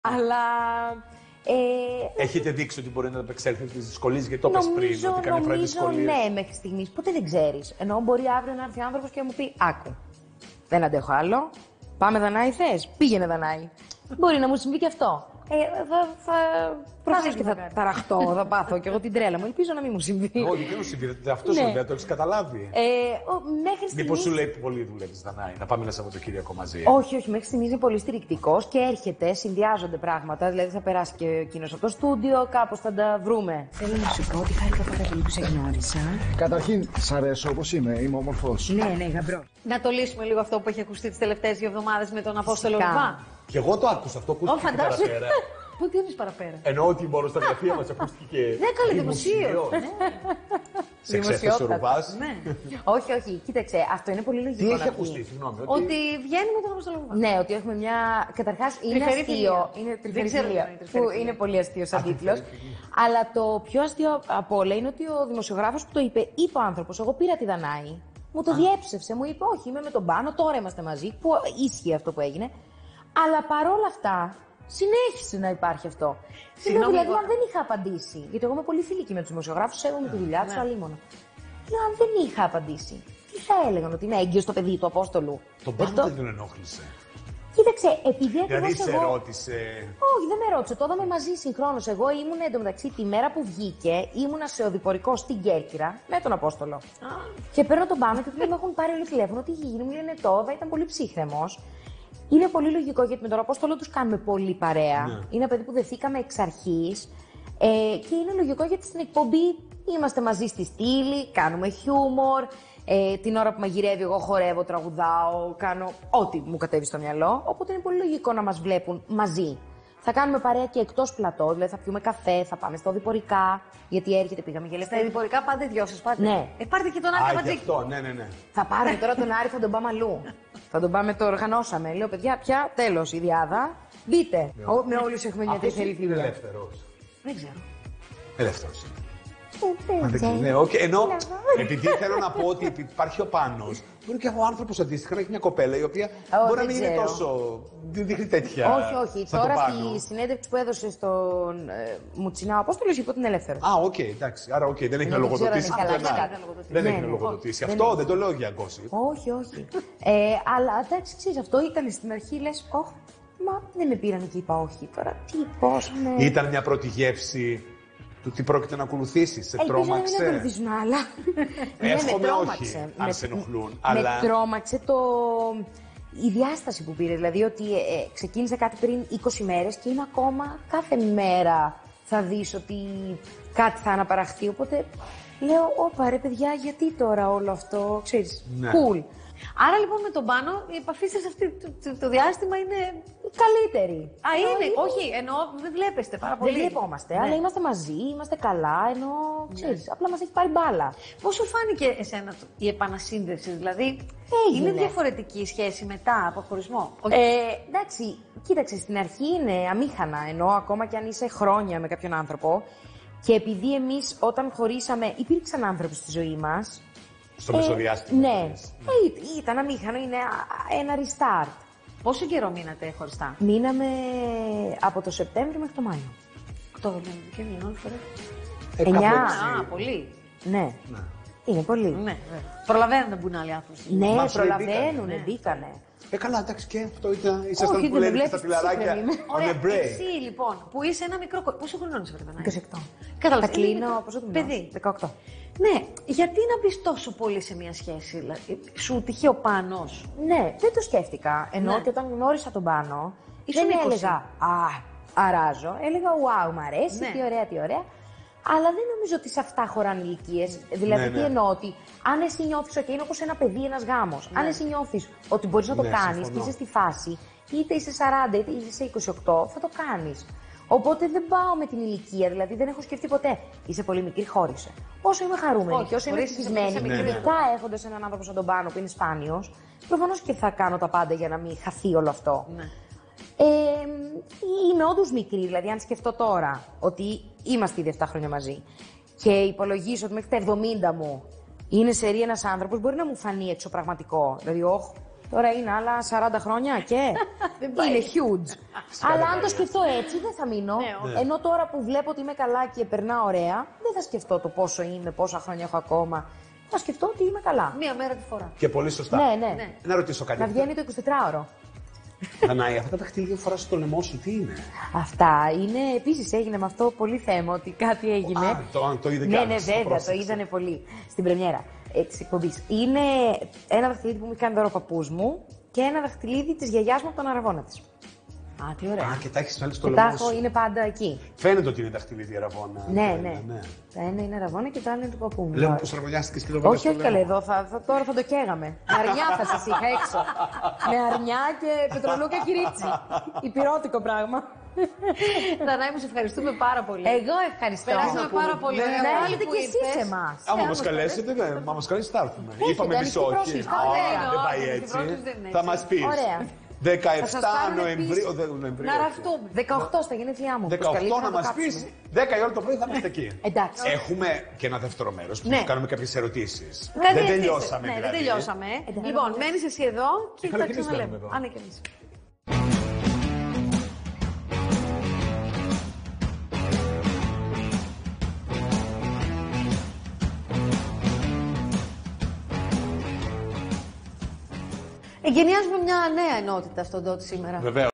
Αλλά. Έχετε δείξει ότι μπορεί να επεξέλθετε στις δυσκολίες, γιατί το πες πριν, ότι κάνει φορά δυσκολίες. Ναι, μέχρι στιγμής. Ποτέ δεν ξέρεις. Ενώ μπορεί αύριο να έρθει άνθρωπος και να μου πει: Άκου, δεν αντέχω άλλο. Πάμε Δανάη, θες? Πήγαινε Δανάη. Μπορεί να μου συμβεί και αυτό. Προφανώς και θα ταραχτώ, θα πάθω κι εγώ την τρέλα μου. Ελπίζω να μην μου συμβεί. Όχι, δεν μου συμβεί. Αυτό σου λέει, το έχεις καταλάβει. Μέχρι στιγμής. Μήπως σου λέει πολύ δουλεύεις Δανάη, να πάμε ένα Σαββατοκύριακο μαζί. Όχι, μέχρι στιγμής είναι πολύ στηρικτικός και έρχεται, συνδυάζονται πράγματα. Δηλαδή θα περάσει και εκείνος από το στούντιο, κάπως θα τα βρούμε. Θέλω να σου πω ότι χάρηκα πάρα πολύ που σε γνώρισα. Καταρχήν, σ' αρέσω όπως είμαι όμορφος. Ναι, γαμπρό. Να το λύσουμε λίγο αυτό που έχει ακουστεί τις τελευταίες 2 εβδομάδες με τον Απόστολο Λουβά. Και εγώ το άκουσα αυτό, ακούστηκε παραπέρα. Πού τι είναι παραπέρα? Εννοώ ότι μόνο στα γραφεία μας ακούστηκε. Ναι, καλή δημοσίως. Σε εξέφρασε ο Ρουβάς. Όχι, κοίταξε, αυτό είναι πολύ λογικό. Τι έχει ακουστεί, συγγνώμη. Ότι βγαίνει με τον Απόστολο Λουβά. Ναι, ότι έχουμε μια. Καταρχάς είναι αστείο. Είναι τριφερή. Που είναι πολύ αστείο σαν τίτλος. Αλλά το πιο αστείο από όλα είναι ότι ο δημοσιογράφος που το είπε ο άνθρωπος: εγώ πήρα τη Δανάη, μου το διέψευσε, μου είπε: όχι, είμαι με τον Πάνο, τώρα είμαστε μαζί. Που ίσχυε αυτό που έγινε. Αλλά παρόλα αυτά. Συνέχισε να υπάρχει αυτό. Συγγνώμη, δηλαδή, αν δεν είχα απαντήσει. Γιατί εγώ είμαι πολύ φιλική με του δημοσιογράφου, σέβομαι τη δουλειά του, αλίμονα. Λέω, αν δεν είχα απαντήσει, τι θα έλεγαν, ότι είναι έγκυο το παιδί του Απόστολου? Τον Πάνο δεν τον ενόχλησε. Κοίταξε, επειδή ακριβώς. Δηλαδή σε ρώτησε. Όχι, δεν με ρώτησε. Το είδαμε μαζί συγχρόνως. Εγώ ήμουν εντωμεταξύ τη μέρα που βγήκε, ήμουνα σε οδηπορικό στην Κέρκυρα με τον Απόστολο. Και παίρνω τον Πάνο και του λέω: με έχουν πάρει όλοι τηλέφωνο. Τι έχει γίνει? Μου λένε τώρα, ήταν πολύ ψύχρεμος. Είναι πολύ λογικό γιατί με τον Απόστολο τους κάνουμε πολύ παρέα. Ναι. Είναι παιδί που δεθήκαμε εξ αρχής. Και είναι λογικό γιατί στην εκπομπή είμαστε μαζί στη στήλη, κάνουμε χιούμορ. Την ώρα που μαγειρεύει, εγώ χορεύω, τραγουδάω, κάνω ό,τι μου κατέβει στο μυαλό. Οπότε είναι πολύ λογικό να μας βλέπουν μαζί. Θα κάνουμε παρέα και εκτός πλατό, δηλαδή θα πιούμε καφέ, θα πάμε στα οδηπορικά. Γιατί έρχεται, πήγαμε για λεφτά. Στα οδηπορικά πάτε δυο σας, πάτε. Ναι. Πάρτε και τον Άρη Καβατζίκη. Αυτό, ναι. Θα πάρουμε τώρα τον Άρη, θα τον πάμε αλλού. Θα τον πάμε, το οργανώσαμε. Λέω, παιδιά, πια τέλος η διάδα. Μπείτε. Με όλους έχουμε μια τριφερή φιλία. Είναι ελεύθερος. Δεν ξέρω. Ελεύθερος. Ναι, όχι. Ενώ επειδή θέλω να πω ότι υπάρχει ο Πάνος, μπορεί και ο άνθρωπος αντίστοιχα να έχει μια κοπέλα η οποία μπορεί να μην είναι τόσο. Δεν δείχνει τέτοια. Όχι. Τώρα στη συνέντευξη που έδωσε στον Μουτσινά, ο Απόστολος είπε ότι είναι ελεύθερο. Οκ, εντάξει. Άρα, δεν έχει να λογοδοτήσει. Δεν έχει να λογοδοτήσει. Αυτό δεν το λέω για γκόσιπ. Όχι. Αλλά εντάξει, ξέρεις, αυτό ήταν στην αρχή, λες, μα δεν με πήραν και είπα όχι. Τώρα πώς. Ήταν μια πρώτη γεύση του τι πρόκειται να ακολουθήσεις, σε τρόμαξε? Ελπίζω να μην ακολουθήσουν άλλα. Εύχομαι όχι, αν σε ενοχλούν. Με τρόμαξε η διάσταση που πήρε, δηλαδή ότι ξεκίνησε κάτι πριν 20 μέρες και είναι ακόμα κάθε μέρα θα δεις ότι κάτι θα αναπαραχθεί, οπότε λέω, όπα ρε παιδιά, γιατί τώρα όλο αυτό, ξέρεις, cool. Άρα λοιπόν με τον Πάνο η επαφή σας αυτό το διάστημα είναι καλύτερη. Είναι, όχι, εννοώ δεν βλέπεστε πάρα πολύ. Δεν βλεπόμαστε, αλλά είμαστε μαζί, είμαστε καλά, ενώ ξέρεις, απλά μας έχει πάρει μπάλα. Πώς σου φάνηκε εσένα η επανασύνδεση, δηλαδή είναι διαφορετική η σχέση μετά από χωρισμό? Εντάξει, κοίταξε, στην αρχή είναι αμήχανα, ενώ ακόμα κι αν είσαι χρόνια με κάποιον άνθρωπο και επειδή εμείς όταν χωρίσαμε υπήρξαν άνθρωποι στη ζωή μας. Στο μεσοδιάστημα. Ναι. Ήταν αμήχανο, είναι ένα restart. Πόσο καιρό μείνατε χωριστά? Μείναμε από το Σεπτέμβριο μέχρι το Μάιο. Οκτώβριο, Νοέμβριο, Φεβρουάριο. 9. Πολύ. Ναι. Είναι πολύ. Ναι. Προλαβαίνουν να μπουν άλλοι άνθρωποι. Ναι, προλαβαίνουν, μπήκανε. Καλά, εντάξει, και αυτό ήταν. Ήσασταν που λένε στα φιλαράκια. Ωραία, εσύ λοιπόν, που είσαι ένα μικρό κορίτσι. Πόσο χρονών είσαι, βέβαια? 28. Κατάλαβα. Θα κλείνω, πόσο το παιδί. 18. Ναι, γιατί να μπει τόσο πολύ σε μια σχέση, δηλαδή, σου τυχεί ο Πάνος? Ναι, δεν το σκέφτηκα. Ενώ ότι όταν γνώρισα τον Πάνο, δεν έλεγα αράζω. Έλεγα wow, μ' αρέσει, τι ωραία. Αλλά δεν νομίζω ότι σε αυτά χωράνε ηλικίες. Δηλαδή, τι εννοώ, ότι αν εσύ νιώθεις ότι είναι όπως ένα παιδί, ένας γάμος, αν εσύ νιώθεις ότι μπορείς να το κάνεις και είσαι στη φάση, είτε είσαι 40 είτε είσαι 28, θα το κάνεις. Οπότε δεν πάω με την ηλικία, δηλαδή δεν έχω σκεφτεί ποτέ. Είσαι πολύ μικρή, χώρισε. Όσο είμαι χαρούμενη και όσο είμαι ευτυχισμένη, ειδικά έχοντας έναν άνθρωπο σαν τον Πάνο που είναι σπάνιος, προφανώς και θα κάνω τα πάντα για να μην χαθεί όλο αυτό. Ναι. Είμαι όντως μικρή, δηλαδή αν σκεφτώ τώρα ότι είμαστε ήδη 7 χρόνια μαζί και υπολογίσω ότι μέχρι τα 70 μου είναι σερί ένας άνθρωπος, μπορεί να μου φανεί εξωπραγματικό. Δηλαδή, Τώρα είναι άλλα 40 χρόνια και είναι huge. Αλλά αν το σκεφτώ έτσι, δεν θα μείνω. Ενώ τώρα που βλέπω ότι είμαι καλά και περνάω ωραία, δεν θα σκεφτώ το πόσο είμαι, πόσα χρόνια έχω ακόμα. Θα σκεφτώ ότι είμαι καλά. Μία μέρα τη φορά. Και πολύ σωστά. Ναι. Να ρωτήσω κάτι. Να βγαίνει το 24ωρο. Δανάη, αυτά τα δαχτυλίδια που φοράς στο λαιμό σου, τι είναι? Αυτά είναι, επίσης έγινε με αυτό πολύ θέμα ότι κάτι έγινε. Το είδε κι Ναι, άλλος, το βέβαια, το πρόσεξε. είδανε πολύ στην πρεμιέρα της εκπομπής. Είναι ένα δαχτυλίδι που μου είχε κάνει δώρο ο παππούς μου και ένα δαχτυλίδι της γιαγιάς μου από τον αραβώνα της. Α, τι ωραία. Α, και τα έχεις βάλει στο Και τα λαιμό έχω, σου. είναι πάντα εκεί. Φαίνεται ότι είναι δαχτυλίδι αραβώνα. Ναι. Το ένα είναι αραβώνα και το άλλο είναι του παππού μου. Λέω πως αραβωνιάστηκες και το βάλες Όχι, στο όχι καλέ, λαιμό. εδώ τώρα θα το καίγαμε. Με αρνιά θα σας είχα έξω. Με αρνιά και πετρολούκα κυρίτσι. Υπηρώτικο πράγμα. Δανάη, μου σε ευχαριστούμε πάρα πολύ. Εγώ ευχαριστώ. Περάσαμε πάρα πολύ Ναι, ωραία. Να Πάλι έρθετε που κι εσείς ήρθες. σε εμάς. Άμα μας καλέσετε, μα μας καλέσετε θα έρθουμε. Είπαμε ανοιχτή εμείς όχι. πρόσκληση. Α, Ωραία. δεν πάει Όχι, έτσι. πρώτος δεν είναι Θα έτσι. μας πεις. Ωραία. 17 πάρουμε Νοεμβρίου. Να ραφτούμε. 18 στα γενέθλιά μου. 18 να μας πεις, 10 η ώρα το πρωί θα είμαστε εκεί. Εντάξει. Έχουμε και ένα δεύτερο μέρος που Ναι. θα κάνουμε κάποιες ερωτήσεις. Κάτι Δεν έτσι. τελειώσαμε Ναι, δηλαδή. δεν τελειώσαμε. Λοιπόν, μένεις εσύ εδώ και Καλά, τα και εμείς ξαναλέμε. μένουμε εδώ. Α, ναι, και εμείς. Εγκαινιάζουμε μια νέα ενότητα στον ΤΟΤ σήμερα. Βεβαίως.